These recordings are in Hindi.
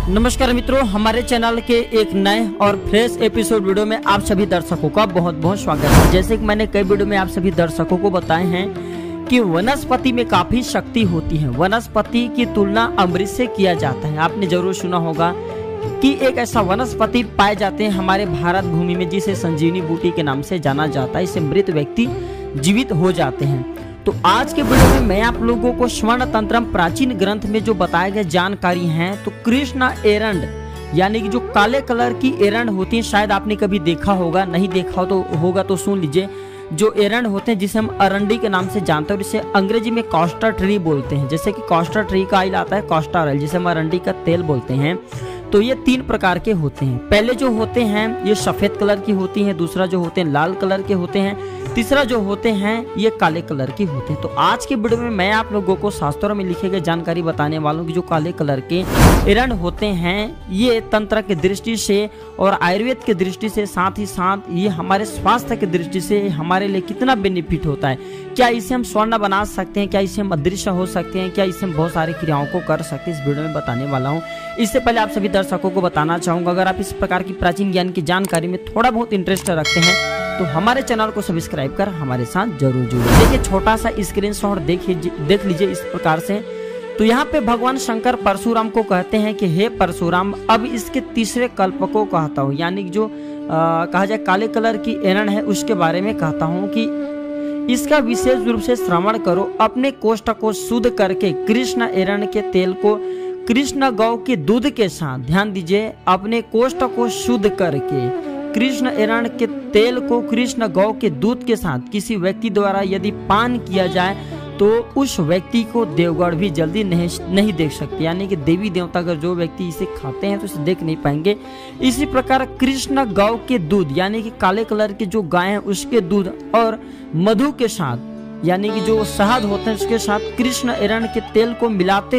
नमस्कार मित्रों, हमारे चैनल के एक नए और फ्रेश एपिसोड वीडियो में आप सभी दर्शकों का बहुत बहुत स्वागत है। जैसे कि मैंने कई वीडियो में आप सभी दर्शकों को बताए हैं कि वनस्पति में काफी शक्ति होती है। वनस्पति की तुलना अमृत से किया जाता है। आपने जरूर सुना होगा कि एक ऐसा वनस्पति पाए जाते हैं हमारे भारत भूमि में जिसे संजीवनी बूटी के नाम से जाना जाता है। इससे मृत व्यक्ति जीवित हो जाते हैं। तो आज के वीडियो में मैं आप लोगों को स्वर्ण तंत्रम प्राचीन ग्रंथ में जो बताए गए जानकारी हैं, तो कृष्ण एरंड यानी कि जो काले कलर की एरंड होती है, शायद आपने कभी देखा होगा, नहीं देखा होगा तो सुन लीजिए। जो एरंड होते हैं जिसे हम अरंडी के नाम से जानते हैं और इसे अंग्रेजी में कॉस्टर ट्री बोलते हैं। जैसे कि कॉस्टर ट्री का ऑयल आता है कॉस्टर ऑयल, जिसे हम अरंडी का तेल बोलते हैं। तो ये 3 प्रकार के होते हैं। पहले जो होते हैं ये सफेद कलर की होती हैं, दूसरा जो होते हैं लाल कलर के होते हैं, तीसरा जो होते हैं ये काले कलर के होते हैं। तो आज के वीडियो में मैं आप लोगों को शास्त्रों में लिखे गए जानकारी बताने वालों की जो काले कलर के एरंड होते हैं, ये तंत्र की दृष्टि से और आयुर्वेद की दृष्टि से, साथ ही साथ ये हमारे स्वास्थ्य की दृष्टि से हमारे लिए कितना बेनिफिट होता है। क्या इसे हम स्वर्ण बना सकते हैं, क्या इसे हम अदृश्य हो सकते हैं, क्या इसे हम बहुत सारी क्रियाओं को कर सकते हैं, इस वीडियो में बताने वाला हूँ। इससे पहले आप सभी दर्शकों को बताना चाहूंगा, अगर आप इस प्रकार की प्राचीन ज्ञान की जानकारी में थोड़ा बहुत इंटरेस्ट रखते हैं तो हमारे चैनल को सब्सक्राइब कर हमारे साथ जरूर जुड़िए। देखिए छोटा सा स्क्रीनशॉट देख लीजिए इस प्रकार से। तो यहाँ पे भगवान शंकर परशुराम को कहते हैं कि हे परशुराम, अब इसके तीसरे कल्प को कहता हूँ, यानी कि जो कहा जाए काले कलर की एरंड है उसके बारे में कहता हूँ कि इसका विशेष रूप से श्रवण करो। अपने कोष्ठ को शुद्ध करके कृष्ण एरंड के तेल को कृष्ण गौ के दूध के साथ, ध्यान दीजिए, अपने कोष्ठ को शुद्ध करके कृष्ण एरंड के तेल को कृष्ण गौ के दूध के साथ किसी व्यक्ति द्वारा यदि पान किया जाए तो उस व्यक्ति को देवगढ़ भी जल्दी नहीं देख सकते। यानी कि देवी देवता अगर जो व्यक्ति इसे खाते हैं तो इसे देख नहीं पाएंगे। इसी प्रकार कृष्ण गौ के दूध यानी कि काले कलर के जो गाय है उसके दूध और मधु के साथ, यानी कि जो शहद होते हैं उसके साथ कृष्ण एरंड के तेल को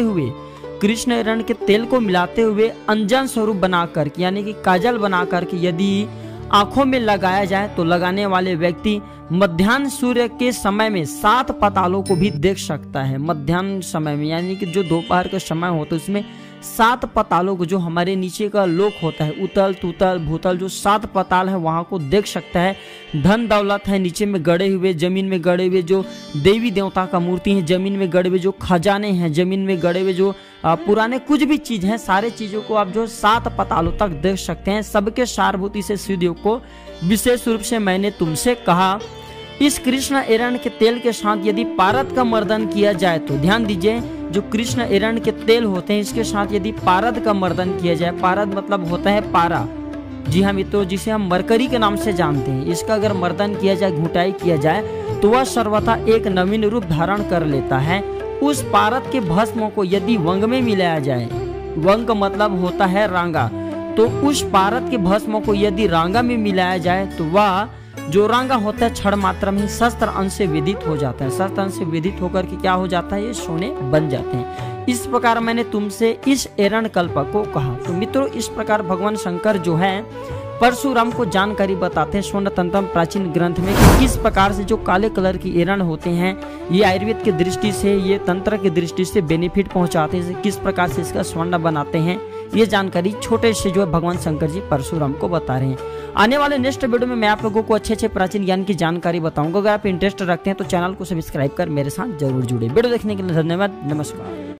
मिलाते हुए अंजन स्वरूप बनाकर, यानी कि काजल बनाकर के यदि आंखों में लगाया जाए तो लगाने वाले व्यक्ति मध्याह्न सूर्य के समय में 7 पातालों को भी देख सकता है। मध्याह्न समय में यानी कि जो दोपहर का समय होता है उसमें 7 पातालों को, जो हमारे नीचे का लोक होता है, उतल तुतल भूतल, जो 7 पाताल है वहां को देख सकता है। धन दौलत है नीचे में गड़े हुए, जमीन में गड़े हुए जो देवी देवता का मूर्ति है, जमीन में गड़े हुए जो खजाने हैं, जमीन में गड़े हुए जो पुराने कुछ भी चीज है, सारे चीजों को आप जो 7 पातालों तक देख सकते हैं। सबके सारभूति से सिद्धियों को विशेष रूप से मैंने तुमसे कहा। इस कृष्ण एरंड के तेल के साथ यदि पारद का मर्दन किया जाए तो, ध्यान दीजिए, जो कृष्ण एरंड के तेल होते हैं इसके साथ यदि पारद का मर्दन किया जाए, पारद मतलब होता है पारा, जी हाँ मित्रों, जिसे हम मरकरी के नाम से जानते हैं, इसका अगर मर्दन किया जाए, घुटाई किया जाए तो वह सर्वथा एक नवीन रूप धारण कर लेता है। उस पारद के भस्म को यदि वंग में मिलाया जाए, वंग मतलब होता है रांगा, तो उस पारद के भस्म को यदि रांगा में मिलाया जाए तो वह जो रांगा होता है क्षण मात्रा में शस्त्र अंश से विदित हो जाता है। शस्त्र अंश से विदित होकर के क्या हो जाता है, ये सोने बन जाते हैं। इस प्रकार मैंने तुमसे इस एरंड कल्प को कहा। तो मित्रों, इस प्रकार भगवान शंकर जो है परशुराम को जानकारी बताते हैं स्वर्ण तंत्रम प्राचीन ग्रंथ में कि किस प्रकार से जो काले कलर की एरंड होते हैं ये आयुर्वेद की दृष्टि से, ये तंत्र की दृष्टि से बेनिफिट पहुंचाते हैं, किस प्रकार से इसका स्वर्ण बनाते हैं। ये जानकारी छोटे से जो है भगवान शंकर जी परशुराम को बता रहे हैं। आने वाले नेक्स्ट वीडियो में मैं आप लोगों को अच्छे प्राचीन ज्ञान की जानकारी बताऊंगा। अगर आप इंटरेस्ट रखते हैं तो चैनल को सब्सक्राइब कर मेरे साथ जरूर जुड़े। वीडियो देखने के लिए धन्यवाद। नमस्कार।